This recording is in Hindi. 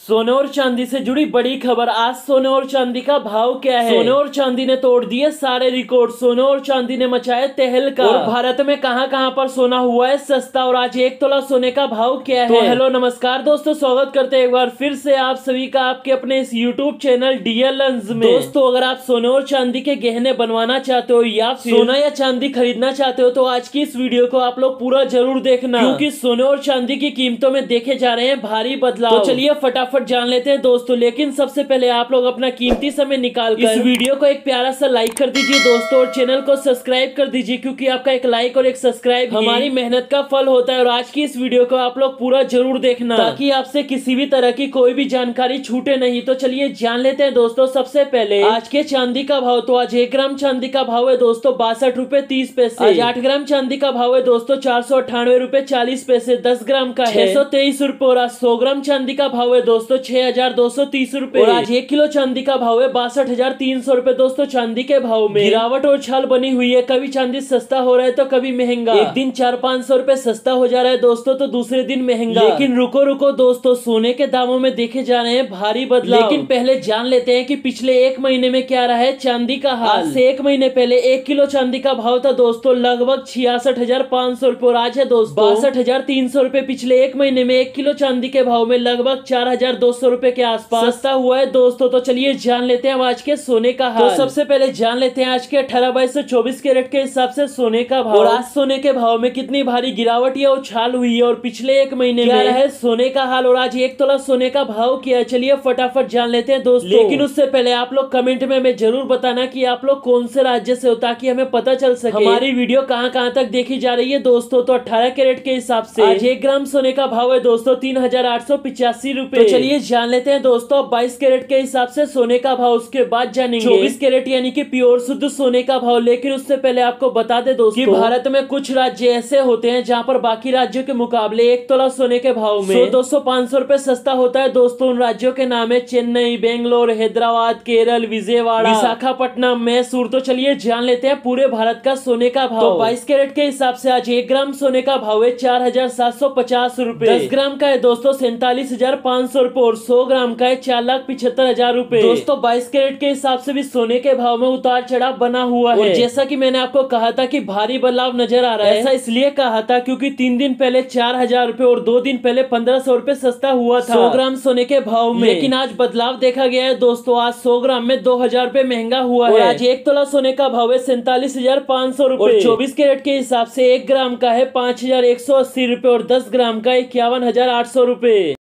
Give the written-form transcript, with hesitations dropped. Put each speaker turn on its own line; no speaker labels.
सोने और चांदी से जुड़ी बड़ी खबर। आज सोने और चांदी का भाव क्या है? सोने और चांदी ने तोड़ दिए सारे रिकॉर्ड। सोने और चांदी ने मचाया तहलका। और भारत में कहां पर सोना हुआ है सस्ता, और आज 1 तोला सोने का भाव क्या है? तो हेलो नमस्कार दोस्तों, स्वागत करते हैं एक बार फिर से आप सभी का आपके अपने इस यूट्यूब चैनल डीएलएंस में। दोस्तों, अगर आप सोने और चांदी के गहने बनवाना चाहते हो या फिर सोना या चांदी खरीदना चाहते हो तो आज की इस वीडियो को आप लोग पूरा जरूर देखना, क्योंकि सोने और चांदी की कीमतों में देखे जा रहे हैं भारी बदलाव। तो चलिए फटाफट जान लेते हैं दोस्तों, लेकिन सबसे पहले आप लोग अपना कीमती समय निकाल कर इस वीडियो को एक प्यारा सा लाइक कर दीजिए दोस्तों, और चैनल को सब्सक्राइब कर दीजिए, क्योंकि आपका एक लाइक और एक सब्सक्राइब हमारी मेहनत का फल होता है। और आज की इस वीडियो को आप लोग पूरा जरूर देखना, ताकि आपसे किसी भी तरह की कोई भी जानकारी छूटे नहीं। तो चलिए जान लेते हैं दोस्तों सबसे पहले आज के चांदी का भाव। तो आज 1 ग्राम चांदी का भाव है दोस्तों 62.30। आज 8 ग्राम चांदी का भाव है दोस्तों 498.40। 10 ग्राम का 623 रुपए। और आज 100 ग्राम चांदी का भाव है दोस्तों 6230 रुपए। और आज 1 किलो चांदी का भाव है 62,300 रुपए। दोस्तों, चांदी के भाव में गिरावट और छाल बनी हुई है। कभी चांदी सस्ता हो रहा है तो कभी महंगा। एक दिन 400-500 रुपए सस्ता हो जा रहा है दोस्तों, तो दूसरे दिन महंगा। लेकिन रुको दोस्तों, सोने के दामों में देखे जा रहे हैं भारी बदलाव। लेकिन पहले जान लेते हैं कि पिछले 1 महीने में क्या रहा है चांदी का हाल। आज से 1 महीने पहले 1 किलो चांदी का भाव था दोस्तों लगभग 66,500 रुपए, और आज है दोस्तों 62,300 रुपए। पिछले 1 महीने में 1 किलो चांदी के भाव में लगभग 4,200 रुपए के आसपास सस्ता हुआ है दोस्तों। तो चलिए जान लेते हैं आज के सोने का हाल। तो सबसे पहले जान लेते हैं आज के 18, 22 से 24 कैरेट के हिसाब से सोने का भाव, और आज सोने के भाव में कितनी भारी गिरावट या उछाल हुई है, और पिछले 1 महीने में क्या है सोने का हाल, और आज 1 तोला सोने का भाव क्या है। चलिए फटाफट जान लेते हैं दोस्तों, लेकिन उससे पहले आप लोग कमेंट में हमें जरूर बताना कि आप लोग कौन से राज्य से हो, ताकि हमें पता चल सके हमारी वीडियो कहां तक देखी जा रही है दोस्तों। तो 18 कैरेट के हिसाब से आज 1 ग्राम सोने का भाव है दोस्तों 3,885 रुपए। तो चलिए जान लेते हैं दोस्तों 22 कैरेट के हिसाब से सोने का भाव, उसके बाद जानेंगे 24 कैरेट यानी कि प्योर शुद्ध सोने का भाव। लेकिन उससे पहले आपको बता दे दोस्तों कि भारत में कुछ राज्य ऐसे होते हैं जहां पर बाकी राज्यों के मुकाबले 1 तोला सोने के भाव में 100-200-500 रुपए सस्ता होता है दोस्तों। उन राज्यों के नाम है चेन्नई, बेंगलोर, हैदराबाद, केरल, विजयवाड़ा, विशाखापट्टनम, मैसूर। तो चलिए जान लेते हैं पूरे भारत का सोने का भाव। तो 22 कैरेट के हिसाब से आज 1 ग्राम सोने का भाव है 4,750 रुपए। 10 ग्राम का है दोस्तों 47,500 रुपए, और 100 ग्राम का है 4,75,000 रुपए। दोस्तों 22 कैरेट के हिसाब से भी सोने के भाव में उतार चढ़ाव बना हुआ है, और जैसा कि मैंने आपको कहा था कि भारी बदलाव नजर आ रहा है। ऐसा इसलिए कहा था क्योंकि 3 दिन पहले 4,000 रुपए और 2 दिन पहले 1,500 रुपए सस्ता हुआ था 100 ग्राम सोने के भाव में। लेकिन आज बदलाव देखा गया है दोस्तों, आज 100 ग्राम में 2,000 रुपए महंगा हुआ है। आज 1 तोला सोने का भाव है 47,500 रुपए, और 24 कैरेट के हिसाब से 1 ग्राम का है 5,180 रुपए, और 10 ग्राम का 51,800 रुपए।